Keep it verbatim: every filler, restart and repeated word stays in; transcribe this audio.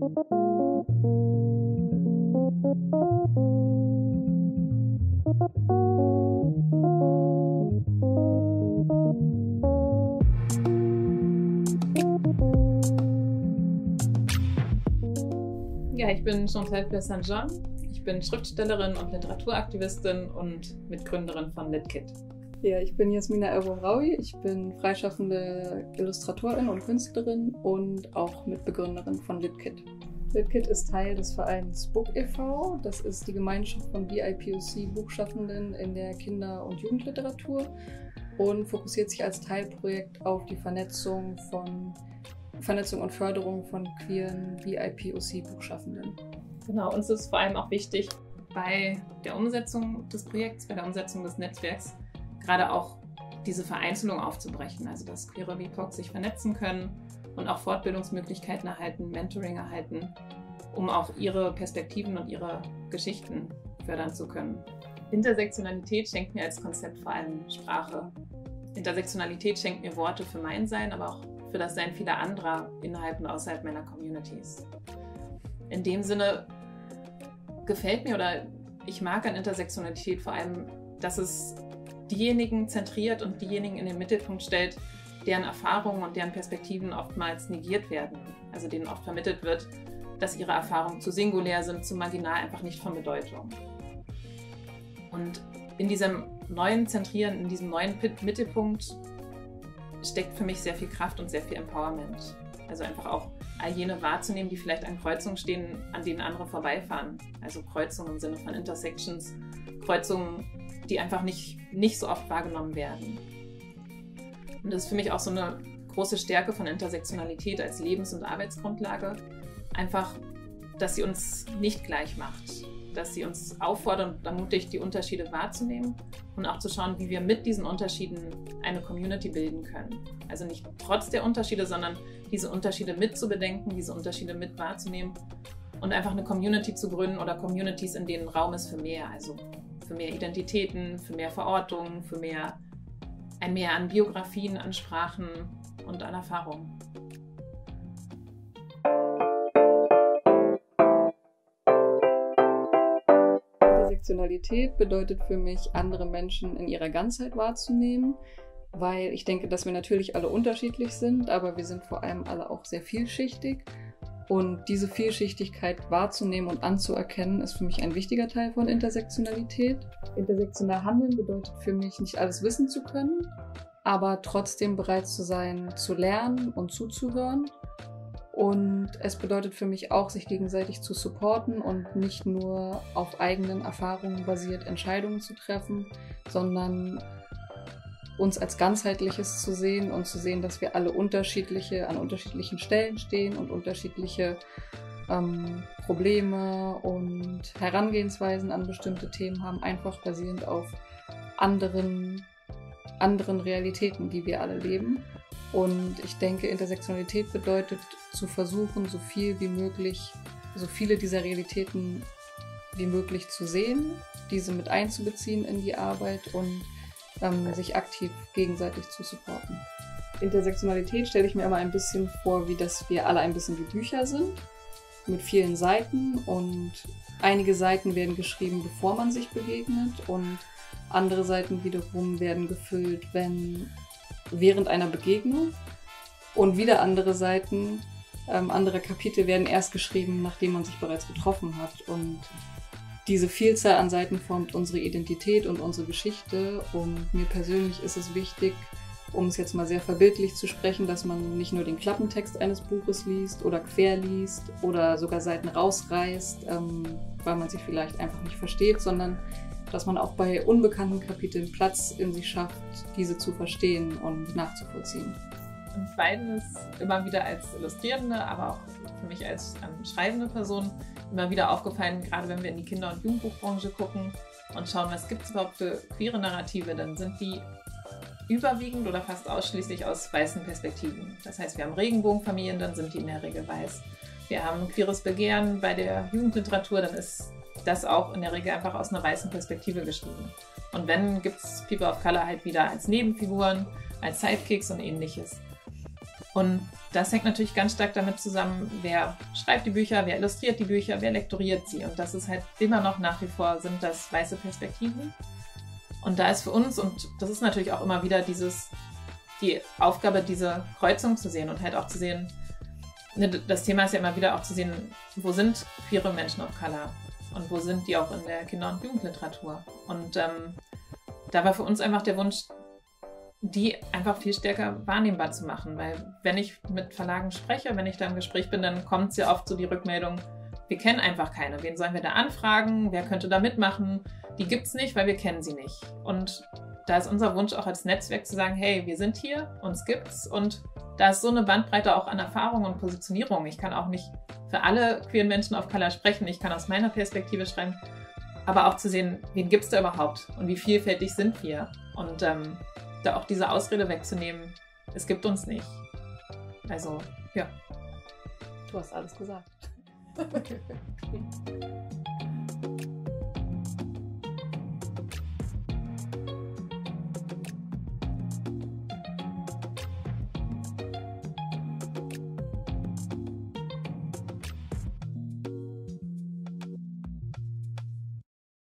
Ja, ich bin Chantal Saint-Jean. Ich bin Schriftstellerin und Literaturaktivistin und Mitgründerin von LitKit. Ja, ich bin Jasmina El-Bouraoui. Ich bin freischaffende Illustratorin und Künstlerin und auch Mitbegründerin von LitKit. LitKit ist Teil des Vereins Book e V. Das ist die Gemeinschaft von B I P O C-Buchschaffenden in der Kinder- und Jugendliteratur und fokussiert sich als Teilprojekt auf die Vernetzung von Vernetzung und Förderung von queeren B I P O C-Buchschaffenden. Genau, uns ist vor allem auch wichtig, bei der Umsetzung des Projekts, bei der Umsetzung des Netzwerks, gerade auch diese Vereinzelung aufzubrechen, also dass queere B I P O C sich vernetzen können und auch Fortbildungsmöglichkeiten erhalten, Mentoring erhalten, um auch ihre Perspektiven und ihre Geschichten fördern zu können. Intersektionalität schenkt mir als Konzept vor allem Sprache. Intersektionalität schenkt mir Worte für mein Sein, aber auch für das Sein vieler anderer innerhalb und außerhalb meiner Communities. In dem Sinne gefällt mir oder ich mag an Intersektionalität vor allem, dass es diejenigen zentriert und diejenigen in den Mittelpunkt stellt, deren Erfahrungen und deren Perspektiven oftmals negiert werden. Also denen oft vermittelt wird, dass ihre Erfahrungen zu singulär sind, zu marginal, einfach nicht von Bedeutung. Und in diesem neuen Zentrieren, in diesem neuen Mittelpunkt steckt für mich sehr viel Kraft und sehr viel Empowerment. Also einfach auch all jene wahrzunehmen, die vielleicht an Kreuzungen stehen, an denen andere vorbeifahren. Also Kreuzungen im Sinne von Intersections, Kreuzungen, die einfach nicht, nicht so oft wahrgenommen werden. Und das ist für mich auch so eine große Stärke von Intersektionalität als Lebens- und Arbeitsgrundlage. Einfach, dass sie uns nicht gleich macht. Dass sie uns auffordert und ermutigt, die Unterschiede wahrzunehmen und auch zu schauen, wie wir mit diesen Unterschieden eine Community bilden können. Also nicht trotz der Unterschiede, sondern diese Unterschiede mit zu bedenken, diese Unterschiede mit wahrzunehmen und einfach eine Community zu gründen oder Communities, in denen Raum ist für mehr. Also für mehr Identitäten, für mehr Verortungen, für mehr, ein Mehr an Biografien, an Sprachen und an Erfahrungen. Intersektionalität bedeutet für mich, andere Menschen in ihrer Ganzheit wahrzunehmen, weil ich denke, dass wir natürlich alle unterschiedlich sind, aber wir sind vor allem alle auch sehr vielschichtig. Und diese Vielschichtigkeit wahrzunehmen und anzuerkennen, ist für mich ein wichtiger Teil von Intersektionalität. Intersektional handeln bedeutet für mich, nicht alles wissen zu können, aber trotzdem bereit zu sein, zu lernen und zuzuhören. Und es bedeutet für mich auch, sich gegenseitig zu supporten und nicht nur auf eigenen Erfahrungen basiert Entscheidungen zu treffen, sondern uns als Ganzheitliches zu sehen und zu sehen, dass wir alle unterschiedliche, an unterschiedlichen Stellen stehen und unterschiedliche ähm, Probleme und Herangehensweisen an bestimmte Themen haben, einfach basierend auf anderen, anderen Realitäten, die wir alle leben. Und ich denke, Intersektionalität bedeutet, zu versuchen, so viel wie möglich, so viele dieser Realitäten wie möglich zu sehen, diese mit einzubeziehen in die Arbeit und ähm, sich aktiv gegenseitig zu supporten. Intersektionalität stelle ich mir immer ein bisschen vor, wie dass wir alle ein bisschen wie Bücher sind, mit vielen Seiten, und einige Seiten werden geschrieben, bevor man sich begegnet, und andere Seiten wiederum werden gefüllt, wenn während einer Begegnung, und wieder andere Seiten, ähm, andere Kapitel werden erst geschrieben, nachdem man sich bereits getroffen hat. Und diese Vielzahl an Seiten formt unsere Identität und unsere Geschichte, und mir persönlich ist es wichtig, um es jetzt mal sehr verbildlich zu sprechen, dass man nicht nur den Klappentext eines Buches liest oder quer liest oder sogar Seiten rausreißt, ähm, weil man sie vielleicht einfach nicht versteht, sondern dass man auch bei unbekannten Kapiteln Platz in sich schafft, diese zu verstehen und nachzuvollziehen. Uns beiden ist immer wieder als Illustrierende, aber auch für mich als ähm, schreibende Person immer wieder aufgefallen, gerade wenn wir in die Kinder- und Jugendbuchbranche gucken und schauen, was gibt es überhaupt für queere Narrative, dann sind die überwiegend oder fast ausschließlich aus weißen Perspektiven. Das heißt, wir haben Regenbogenfamilien, dann sind die in der Regel weiß. Wir haben queeres Begehren bei der Jugendliteratur, dann ist das auch in der Regel einfach aus einer weißen Perspektive geschrieben. Und wenn, gibt es People of Color halt wieder als Nebenfiguren, als Sidekicks und ähnliches. Und das hängt natürlich ganz stark damit zusammen, wer schreibt die Bücher, wer illustriert die Bücher, wer lektoriert sie. Und das ist halt immer noch nach wie vor, sind das weiße Perspektiven. Und da ist für uns, und das ist natürlich auch immer wieder dieses, die Aufgabe, diese Kreuzung zu sehen und halt auch zu sehen, das Thema ist ja immer wieder auch zu sehen, wo sind queere Menschen of Color und wo sind die auch in der Kinder- und Jugendliteratur. Und ähm, da war für uns einfach der Wunsch, die einfach viel stärker wahrnehmbar zu machen. Weil wenn ich mit Verlagen spreche, wenn ich da im Gespräch bin, dann kommt sehr oft so die Rückmeldung, wir kennen einfach keine. Wen sollen wir da anfragen? Wer könnte da mitmachen? Die gibt's nicht, weil wir kennen sie nicht. Und da ist unser Wunsch auch als Netzwerk zu sagen, hey, wir sind hier, uns gibt's. Und da ist so eine Bandbreite auch an Erfahrung und Positionierung. Ich kann auch nicht für alle queeren Menschen of Color sprechen. Ich kann aus meiner Perspektive schreiben. Aber auch zu sehen, wen gibt's da überhaupt? Und wie vielfältig sind wir? Und ähm, da auch diese Ausrede wegzunehmen, es gibt uns nicht. Also, ja. Du hast alles gesagt.